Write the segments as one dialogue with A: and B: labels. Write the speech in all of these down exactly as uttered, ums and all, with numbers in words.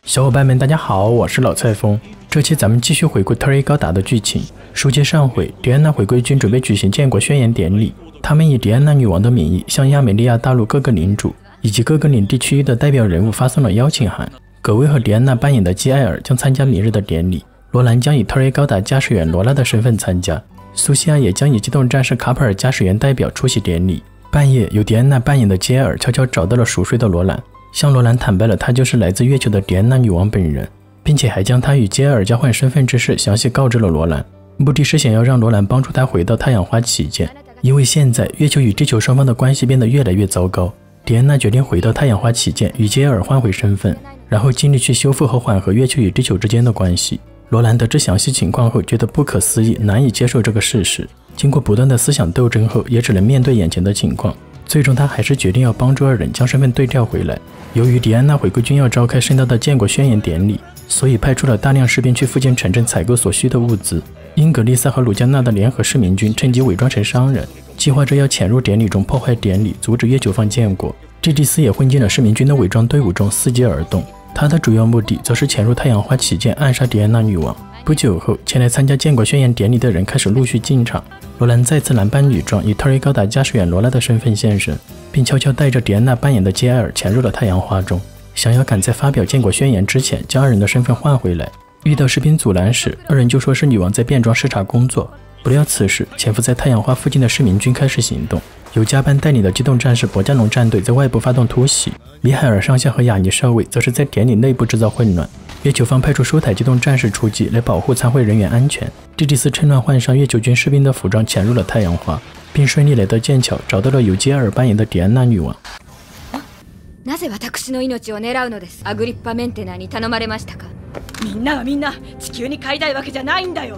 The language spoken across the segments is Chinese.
A: 小伙伴们，大家好，我是老蔡峰。这期咱们继续回顾特瑞高达的剧情。书接上回，迪安娜回归军准备举行建国宣言典礼，他们以迪安娜女王的名义向亚美利亚大陆各个领主以及各个领地区域的代表人物发送了邀请函。葛薇和迪安娜扮演的基艾尔将参加明日的典礼，罗兰将以特瑞高达驾驶员罗拉的身份参加，苏西亚也将以机动战士卡普尔驾驶员代表出席典礼。半夜，由迪安娜扮演的基艾尔悄悄找到了熟睡的罗兰，向罗兰坦白了她就是来自月球的迪安娜女王本人，并且还将她与基艾尔交换身份之事详细告知了罗兰，目的是想要让罗兰帮助他回到太阳花起见。因为现在月球与地球双方的关系变得越来越糟糕，迪安娜决定回到太阳花起见，与基艾尔换回身份，然后尽力去修复和缓和月球与地球之间的关系。罗兰得知详细情况后，觉得不可思议，难以接受这个事实。经过不断的思想斗争后，也只能面对眼前的情况。最终他还是决定要帮助二人将身份对调回来。由于迪安娜回归军要召开盛大的建国宣言典礼，所以派出了大量士兵去附近城镇采购所需的物资。英格丽萨和鲁加纳的联合市民军趁机伪装成商人，计划着要潜入典礼中破坏典礼，阻止月球方建国。蒂蒂斯也混进了市民军的伪装队伍中，伺机而动。他的主要目的则是潜入太阳花起见，暗杀迪安娜女王。不久后，前来参加建国宣言典礼的人开始陆续进场。罗兰再次男扮女装，以特瑞高达驾驶员罗拉的身份现身，并悄悄带着迪安娜扮演的基艾尔潜入了太阳花中，想要赶在发表建国宣言之前将二人的身份换回来。遇到士兵阻拦时，二人就说是女王在变装视察工作。不料此时潜伏在太阳花附近的市民军开始行动，由加班带领的机动战士博加农战队在外部发动突袭，米海尔上校和雅尼少尉则是在典礼内部制造混乱。月球方派出数台机动战士出击来保护参会人员安全。蒂蒂斯趁乱换上月球军士兵的服装潜入了太阳花，并顺利来到剑桥，找到了由基艾尔扮演的迪安娜女王。
B: なぜ私の命を狙うのです。アグリッパメンテナーに頼まれましたか。
C: みんながみんな地球に帰りたいわけじゃないんだよ。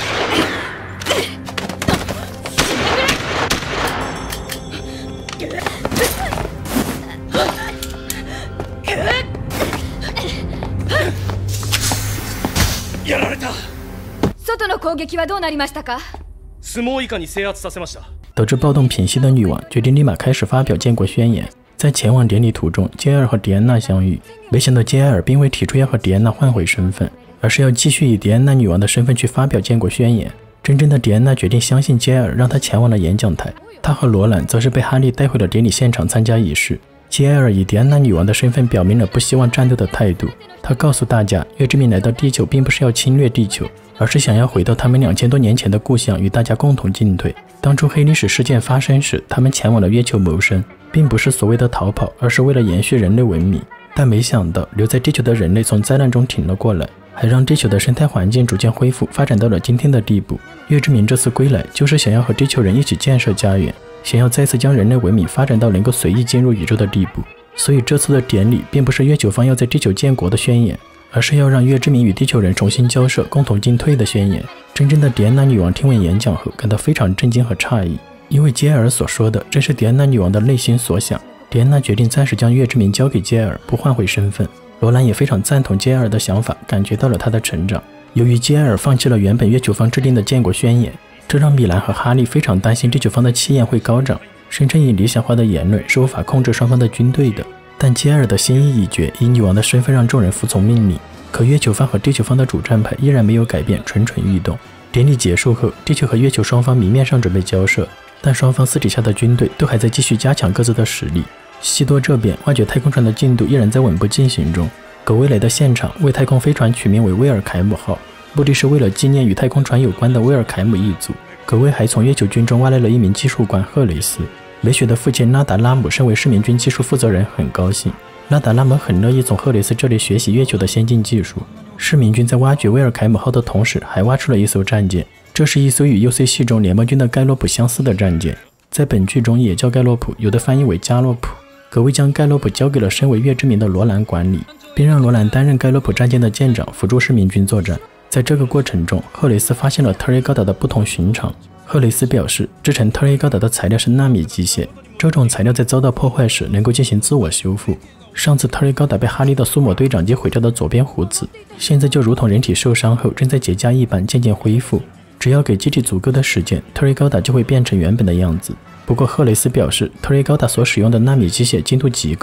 D: やられた。
B: 外の攻撃はどうなりましたか。
D: 相撲以下に制圧させました。
A: 得知暴动平息的女王决定立马开始发表建国宣言。在前往典礼途中，基艾尔和迪安娜相遇，没想到基艾尔并未提出要和迪安娜换回身份，而是要继续以迪安娜女王的身份去发表建国宣言。真正的迪安娜决定相信基艾尔，让他前往了演讲台。他和罗兰则是被哈利带回了典礼现场参加仪式。基艾尔以迪安娜女王的身份表明了不希望战斗的态度。他告诉大家，月之民来到地球并不是要侵略地球，而是想要回到他们两千多年前的故乡，与大家共同进退。当初黑历史事件发生时，他们前往了月球谋生，并不是所谓的逃跑，而是为了延续人类文明。但没想到留在地球的人类从灾难中挺了过来，还让地球的生态环境逐渐恢复，发展到了今天的地步。月之民这次归来，就是想要和地球人一起建设家园，想要再次将人类文明发展到能够随意进入宇宙的地步。所以这次的典礼并不是月球方要在地球建国的宣言，而是要让月之民与地球人重新交涉，共同进退的宣言。真正的迪安娜女王听完演讲后感到非常震惊和诧异，因为基艾尔所说的正是迪安娜女王的内心所想。迪安娜决定暂时将月之民交给基艾尔，不换回身份。罗兰也非常赞同基艾尔的想法，感觉到了他的成长。由于基艾尔放弃了原本月球方制定的建国宣言，这让米兰和哈利非常担心地球方的气焰会高涨，声称以理想化的言论是无法控制双方的军队的。但基艾尔的心意已决，以女王的身份让众人服从命令。可月球方和地球方的主战派依然没有改变，蠢蠢欲动。典礼结束后，地球和月球双方明面上准备交涉，但双方私底下的军队都还在继续加强各自的实力。西多这边挖掘太空船的进度依然在稳步进行中。葛薇来到现场，为太空飞船取名为威尔凯姆号，目的是为了纪念与太空船有关的威尔凯姆一族。葛薇还从月球军中挖来了一名技术官赫雷斯。梅雪的父亲拉达拉姆身为市民军技术负责人，很高兴。拉达拉姆很乐意从赫雷斯这里学习月球的先进技术。市民军在挖掘威尔凯姆号的同时，还挖出了一艘战舰，这是一艘与 U C 系中联盟军的盖洛普相似的战舰，在本剧中也叫盖洛普，有的翻译为加洛普。葛薇将盖洛普交给了身为月之民的罗兰管理，并让罗兰担任盖洛普战舰的舰长，辅助市民军作战。在这个过程中，赫雷斯发现了特瑞高达的不同寻常。赫雷斯表示，制成特瑞高达的材料是纳米机械，这种材料在遭到破坏时能够进行自我修复。上次特瑞高达被哈利的苏摩队长击毁掉的左边胡子，现在就如同人体受伤后正在结痂一般渐渐恢复。只要给机体足够的时间，特瑞高达就会变成原本的样子。不过赫雷斯表示，特瑞高达所使用的纳米机械精度极高，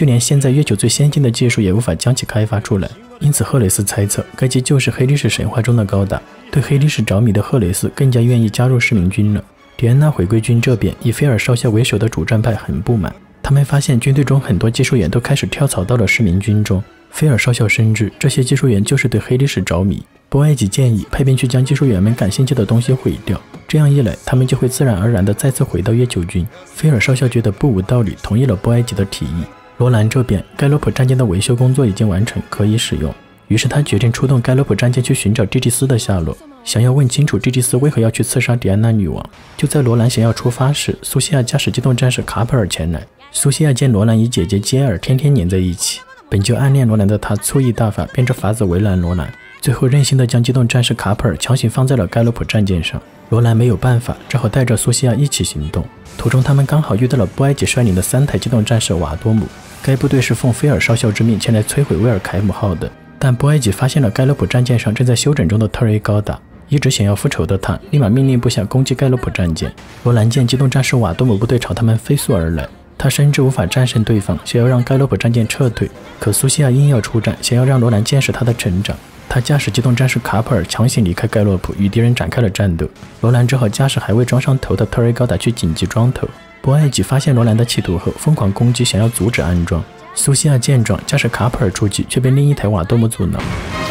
A: 就连现在月球最先进的技术也无法将其开发出来。因此，赫雷斯猜测该机就是黑历史神话中的高达。对黑历史着迷的赫雷斯更加愿意加入市民军了。迪安娜回归军这边，以菲尔少校为首的主战派很不满，他们发现军队中很多技术员都开始跳槽到了市民军中。菲尔少校深知这些技术员就是对黑历史着迷。波埃吉建议派兵去将技术员们感兴趣的东西毁掉，这样一来，他们就会自然而然地再次回到月球军。菲尔少校觉得不无道理，同意了波埃吉的提议。罗兰这边，盖洛普战舰的维修工作已经完成，可以使用。于是他决定出动盖洛普战舰去寻找蒂蒂斯的下落，想要问清楚蒂蒂斯为何要去刺杀迪安娜女王。就在罗兰想要出发时，苏西亚驾驶机动战士卡普尔前来。苏西亚见罗兰与姐姐杰尔天天黏在一起，本就暗恋罗兰的她醋意大发，变着法子为难罗兰，最后任性的将机动战士卡普尔强行放在了盖洛普战舰上。罗兰没有办法，只好带着苏西亚一起行动。途中他们刚好遇到了波埃吉率领的三台机动战士瓦多姆，该部队是奉菲尔少校之命前来摧毁威尔凯姆号的。但波埃吉发现了盖洛普战舰上正在休整中的特雷高达，一直想要复仇的他立马命令部下攻击盖洛普战舰。罗兰见机动战士瓦多姆部队朝他们飞速而来，他深知无法战胜对方，想要让盖洛普战舰撤退，可苏西亚硬要出战，想要让罗兰见识他的成长。他驾驶机动战士卡普尔强行离开盖洛普，与敌人展开了战斗。罗兰只好驾驶还未装上头的特雷高达去紧急装头。波埃吉发现罗兰的企图后，疯狂攻击，想要阻止安装。苏西亚见状，驾驶卡普尔出击，却被另一台瓦多姆阻挠。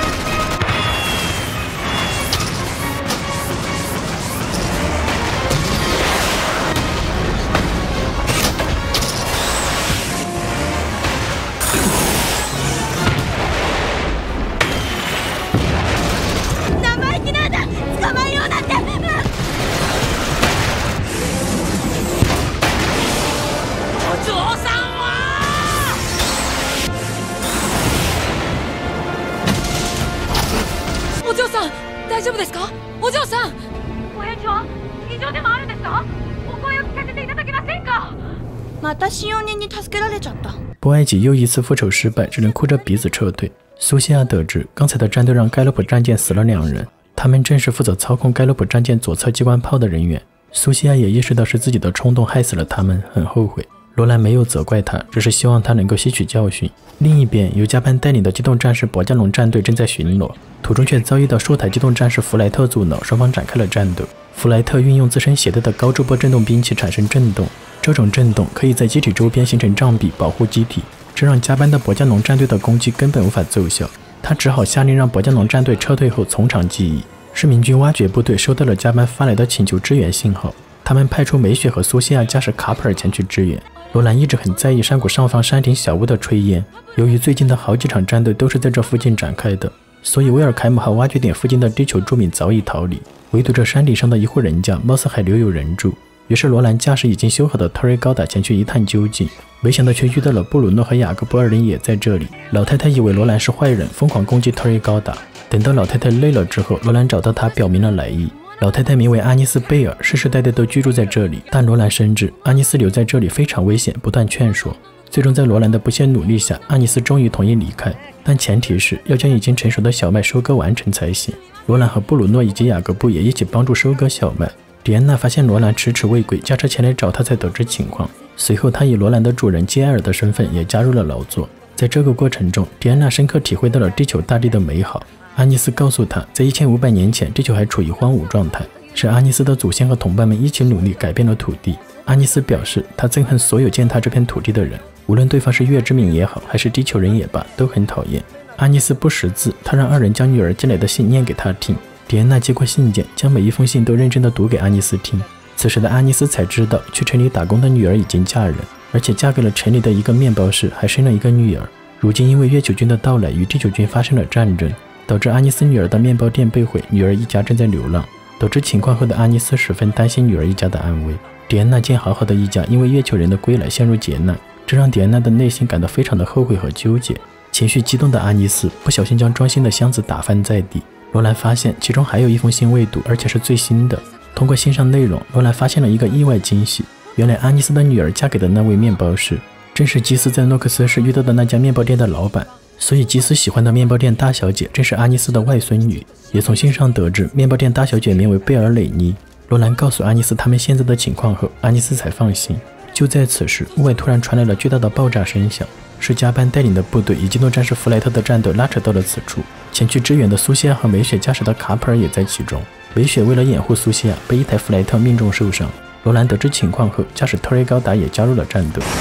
C: 大丈夫ですか？お嬢さん。お返事は異常でもあるんですか？お声を聞かせていただけませんか？また使用人に助けられちゃった。
A: 波埃吉又一次复仇失败，只能哭着鼻子撤退。苏西亚得知刚才的战斗让盖洛普战舰死了两人，他们正是负责操控盖洛普战舰左侧机关炮的人员。苏西亚也意识到是自己的冲动害死了他们，很后悔。罗兰没有责怪他，只是希望他能够吸取教训。另一边，由加班带领的机动战士博加龙战队正在巡逻，途中却遭遇到数台机动战士弗莱特阻挠，双方展开了战斗。弗莱特运用自身携带的高周波震动兵器产生震动，这种震动可以在机体周边形成障壁，保护机体，这让加班的博加龙战队的攻击根本无法奏效。他只好下令让博加龙战队撤退后从长计议。市民军挖掘部队收到了加班发来的请求支援信号，他们派出美雪和苏西亚驾驶卡普尔前去支援。罗兰一直很在意山谷上方山顶小屋的炊烟，由于最近的好几场战斗都是在这附近展开的，所以威尔凯姆号挖掘点附近的地球住民早已逃离，唯独这山顶上的一户人家貌似还留有人住。于是罗兰驾驶已经修好的特瑞高达前去一探究竟，没想到却遇到了布鲁诺和雅各布二人也在这里。老太太以为罗兰是坏人，疯狂攻击特瑞高达。等到老太太累了之后，罗兰找到她表明了来意。老太太名为阿尼斯贝尔，世世代代都居住在这里，但罗兰深知阿尼斯留在这里非常危险，不断劝说。最终在罗兰的不懈努力下，阿尼斯终于同意离开，但前提是要将已经成熟的小麦收割完成才行。罗兰和布鲁诺以及雅各布也一起帮助收割小麦。迪安娜发现罗兰迟迟未归，驾车前来找他才得知情况。随后他以罗兰的主人杰埃尔的身份也加入了劳作。在这个过程中，迪安娜深刻体会到了地球大地的美好。阿尼斯告诉他，在一千五百年前，地球还处于荒芜状态，是阿尼斯的祖先和同伴们一起努力改变了土地。阿尼斯表示，他憎恨所有践踏这片土地的人，无论对方是月之民也好，还是地球人也罢，都很讨厌。阿尼斯不识字，他让二人将女儿寄来的信念给他听。迪安娜接过信件，将每一封信都认真地读给阿尼斯听。此时的阿尼斯才知道，去城里打工的女儿已经嫁人，而且嫁给了城里的一个面包师，还生了一个女儿。如今因为月球军的到来，与地球军发生了战争，导致阿尼斯女儿的面包店被毁，女儿一家正在流浪。得知情况后的阿尼斯十分担心女儿一家的安危。迪安娜见好好的一家因为月球人的归来陷入劫难，这让迪安娜的内心感到非常的后悔和纠结。情绪激动的阿尼斯不小心将装信的箱子打翻在地。罗兰发现其中还有一封信未读，而且是最新的。通过信上内容，罗兰发现了一个意外惊喜，原来阿尼斯的女儿嫁给的那位面包师正是基斯在诺克斯市遇到的那家面包店的老板，所以基斯喜欢的面包店大小姐正是阿尼斯的外孙女。也从信上得知面包店大小姐名为贝尔蕾妮。罗兰告诉阿尼斯他们现在的情况后，阿尼斯才放心。就在此时，屋外突然传来了巨大的爆炸声响， 是加班带领的部队以机动战士弗莱特的战斗拉扯到了此处。前去支援的苏西亚和美雪驾驶的卡普尔也在其中。美雪为了掩护苏西亚，被一台弗莱特命中受伤。罗兰得知情况后，驾驶特雷高达也加入了战斗。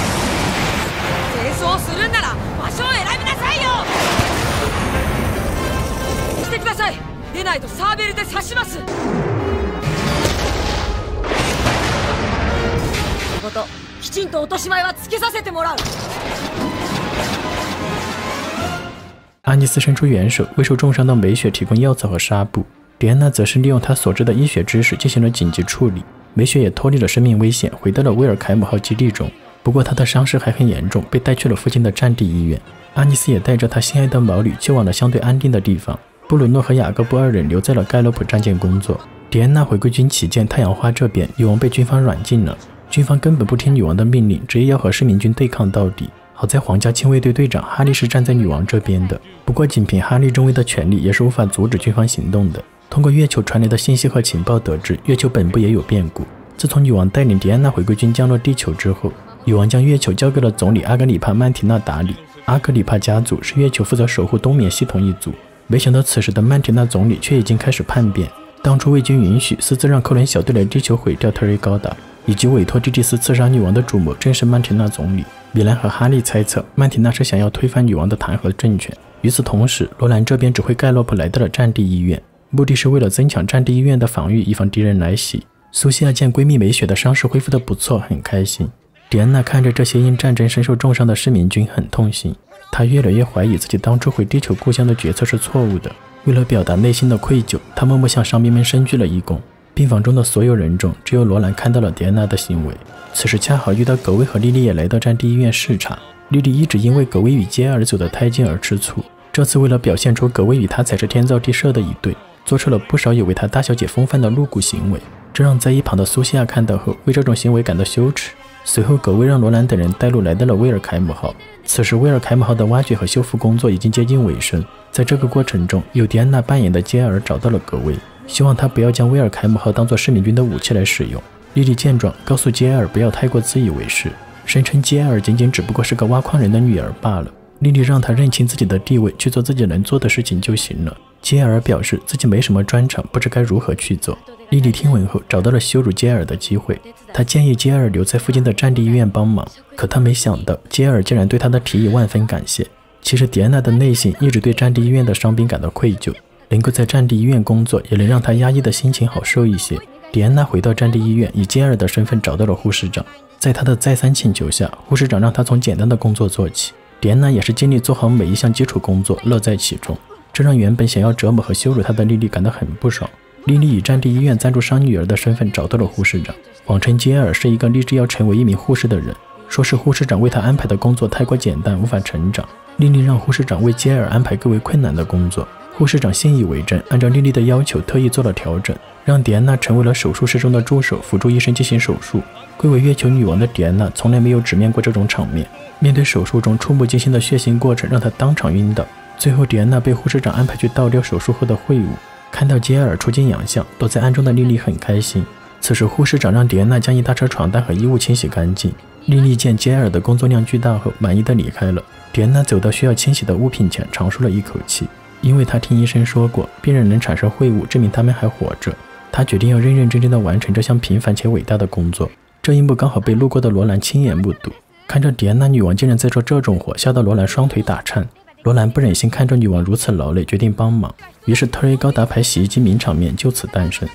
A: 阿尼斯伸出援手，为受重伤的美雪提供药草和纱布。迪安娜则是利用她所知的医学知识进行了紧急处理。美雪也脱离了生命危险，回到了威尔凯姆号基地中。不过她的伤势还很严重，被带去了附近的战地医院。阿尼斯也带着他心爱的毛驴去往了相对安定的地方。布鲁诺和雅各布二人留在了盖洛普战舰工作。迪安娜回归军旗舰太阳花这边，女王被军方软禁了。军方根本不听女王的命令，执意要和市民军对抗到底。好在皇家亲卫队队长哈利是站在女王这边的，不过仅凭哈利中尉的权力也是无法阻止军方行动的。通过月球传来的信息和情报得知，月球本部也有变故。自从女王带领迪安娜回归军降落地球之后，女王将月球交给了总理阿格里帕·曼提娜打理。阿格里帕家族是月球负责守护冬眠系统一族。没想到此时的曼提娜总理却已经开始叛变，当初未经允许私自让克伦小队来地球毁掉特瑞高达，以及委托蒂蒂斯刺杀女王的主谋正是曼提娜总理。米兰和哈利猜测曼提娜是想要推翻女王的弹劾政权。与此同时，罗兰这边指挥盖洛普来到了战地医院，目的是为了增强战地医院的防御，以防敌人来袭。苏西亚见闺蜜美雪的伤势恢复得不错，很开心。迪安娜看着这些因战争身受重伤的市民军，很痛心。她越来越怀疑自己当初回地球故乡的决策是错误的。为了表达内心的愧疚，她默默向伤兵们深鞠了一躬。病房中的所有人中，只有罗兰看到了迪安娜的行为。此时恰好遇到葛薇和莉莉也来到战地医院视察。莉莉一直因为葛薇与杰尔走得太近而吃醋，这次为了表现出葛薇与她才是天造地设的一对，做出了不少有违她大小姐风范的露骨行为，这让在一旁的苏西亚看到后为这种行为感到羞耻。随后葛薇让罗兰等人带路来到了威尔凯姆号。此时威尔凯姆号的挖掘和修复工作已经接近尾声，在这个过程中，由迪安娜扮演的杰尔找到了葛薇，希望他不要将威尔凯姆号当作市民军的武器来使用。莉莉见状告诉杰尔不要太过自以为是，声称杰尔仅仅只不过是个挖矿人的女儿罢了。莉莉让他认清自己的地位，去做自己能做的事情就行了。杰尔表示自己没什么专长，不知该如何去做。莉莉听闻后找到了羞辱杰尔的机会，她建议杰尔留在附近的战地医院帮忙，可她没想到杰尔竟然对她的提议万分感谢。其实迪安娜的内心一直对战地医院的伤兵感到愧疚，能够在战地医院工作也能让她压抑的心情好受一些。迪安娜回到战地医院，以杰尔的身份找到了护士长，在她的再三请求下，护士长让她从简单的工作做起。迪安娜也是尽力做好每一项基础工作，乐在其中，这让原本想要折磨和羞辱她的莉莉感到很不爽。莉莉以战地医院赞助商女儿的身份找到了护士长，谎称杰尔是一个立志要成为一名护士的人，说是护士长为他安排的工作太过简单，无法成长。莉莉让护士长为杰尔安排更为困难的工作，护士长信以为真，按照莉莉的要求特意做了调整，让迪安娜成为了手术室中的助手，辅助医生进行手术。贵为月球女王的迪安娜从来没有直面过这种场面，面对手术中触目惊心的血腥过程，让她当场晕倒。最后迪安娜被护士长安排去倒掉手术后的秽物。看到杰尔出尽洋相，躲在暗中的莉莉很开心。此时护士长让迪安娜将一大车床单和衣物清洗干净。莉莉见杰尔的工作量巨大后，满意的离开了。迪安娜走到需要清洗的物品前，长舒了一口气，因为她听医生说过，病人能产生秽物，证明他们还活着。她决定要认认真真的完成这项平凡且伟大的工作。这一幕刚好被路过的罗兰亲眼目睹，看着迪安娜女王竟然在做这种活，吓得罗兰双腿打颤。罗兰不忍心看着女王如此劳累，决定帮忙，于是特瑞高达牌洗衣机名场面就此诞生。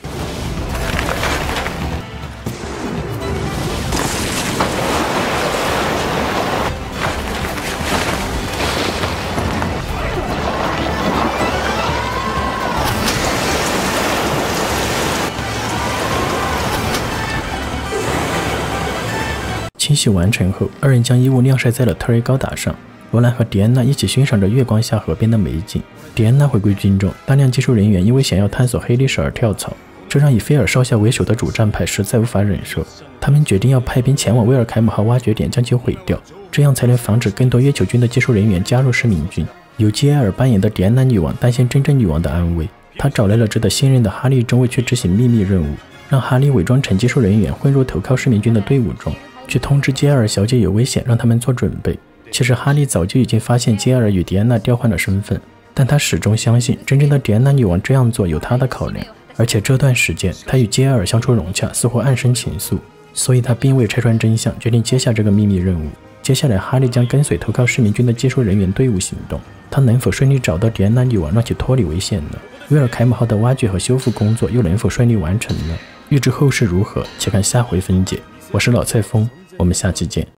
A: 清洗完成后，二人将衣物晾晒在了特瑞高达上。罗兰和迪安娜一起欣赏着月光下河边的美景。迪安娜回归军中，大量技术人员因为想要探索黑历史而跳槽，这让以菲尔少校为首的主战派实在无法忍受。他们决定要派兵前往威尔凯姆号挖掘点将其毁掉，这样才能防止更多月球军的技术人员加入市民军。由吉埃尔扮演的迪安娜女王担心真正女王的安危，她找来了值得信任的哈利中尉去执行秘密任务，让哈利伪装成技术人员混入投靠市民军的队伍中，去通知吉埃尔小姐有危险，让他们做准备。 其实哈利早就已经发现杰尔与迪安娜调换了身份，但他始终相信真正的迪安娜女王这样做有她的考量，而且这段时间他与杰尔相处融洽，似乎暗生情愫，所以他并未拆穿真相，决定接下这个秘密任务。接下来哈利将跟随投靠市民军的技术人员队伍行动，他能否顺利找到迪安娜女王，让其脱离危险呢？威尔凯姆号的挖掘和修复工作又能否顺利完成呢？预知后事如何，且看下回分解。我是老蔡峰，我们下期见。